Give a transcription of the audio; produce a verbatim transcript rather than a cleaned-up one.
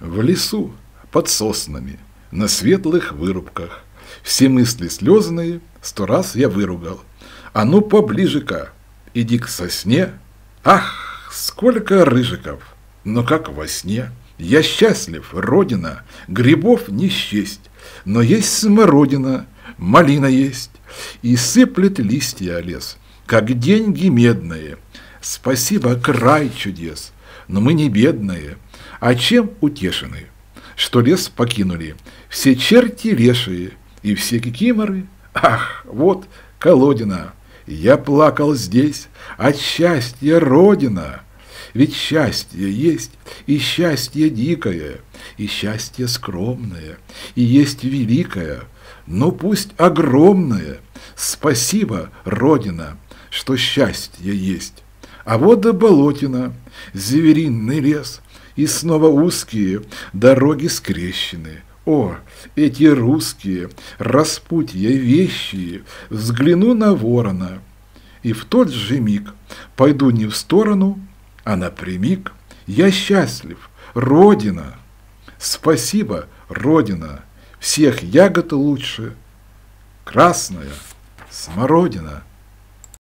В лесу, под соснами, на светлых вырубках, все мысли слезные сто раз я выругал. А ну поближе-ка, иди к сосне. Ах, сколько рыжиков, но как во сне. Я счастлив, родина, грибов не счесть, но есть смородина, малина есть, и сыплет листья лес, как деньги медные. Спасибо, край чудес, но мы не бедные. А чем утешены, что лес покинули все черти лешие и все кикиморы? Ах, вот колодина, я плакал здесь от счастья, родина. Ведь счастье есть и счастье дикое, и счастье скромное, и есть великое, но пусть огромное. Спасибо, родина, что счастье есть. А вот и болотина, звериный лес, и снова узкие дороги скрещены. О, эти русские распутья вещие, взгляну на ворона, и в тот же миг пойду не в сторону, а напрямик. Я счастлив, родина. Спасибо, родина, всех ягод лучше красная смородина.